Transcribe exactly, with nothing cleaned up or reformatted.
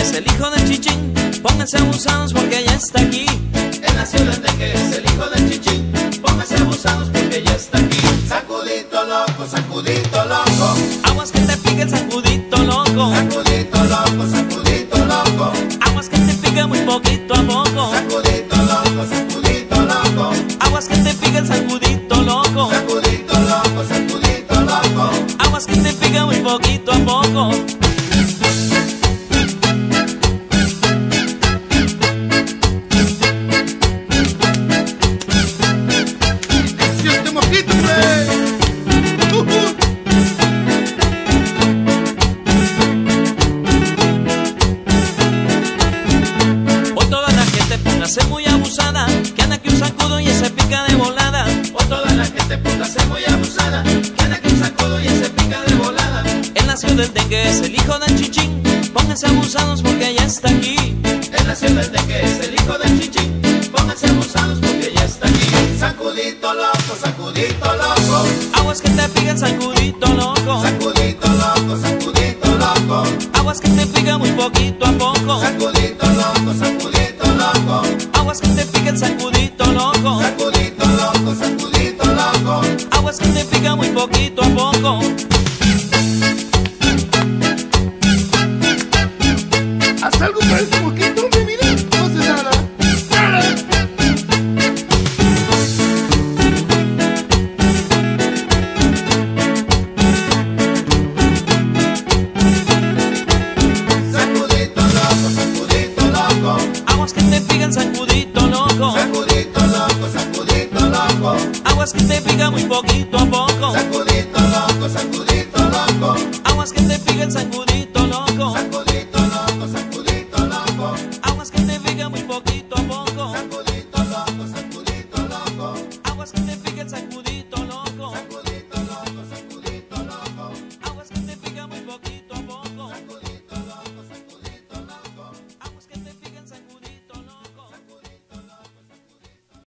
es el hijo del chichín. Pónganse abusados porque ya está aquí. Él nació el dengue, es el hijo del chichín. Pónganse abusados porque ya está aquí. Sacudito loco, sacudito loco. Aguas que te pique el sacudito loco. Sacudito loco, sacudito loco. Aguas que te pique muy poquito a poco. Sacudito loco, sacudito loco. Aguas que te pique el sacudito loco. Sacudito loco, sacudito loco. Aguas que te pique muy poquito a poco. Póngase muy abusada, que anda que un sacudo y se pica de volada. O toda la gente póngase muy abusada, que anda que un sacudo y se pica de volada. Él nació del dengue, es el hijo del chichín. Pónganse abusados porque ya está aquí. Él nació del dengue, es el hijo del chichín. Pónganse abusados porque ya está aquí. Sacudito loco, sacudito loco. Aguas que te pica el sacudito loco. Sacudito loco, sacudito loco. Aguas que te pica muy poquito a poco. Sacudito loco, sacudito loco. Aguas que te pica el sacudito loco. Sacudito loco, sacudito loco. Aguas que te pica muy poquito a poco. Haz algo para ese poquito, mi